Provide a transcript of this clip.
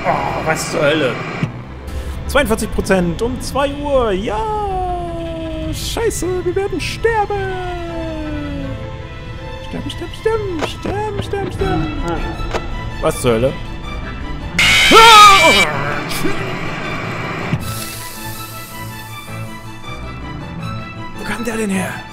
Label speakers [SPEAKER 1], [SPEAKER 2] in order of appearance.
[SPEAKER 1] Oh, was zur Hölle? 42% um 2 Uhr. Ja! Scheiße, wir werden sterben. Sterben, sterben, sterben. Sterben, sterben, sterben. Was zur Hölle? Wo kam der denn her?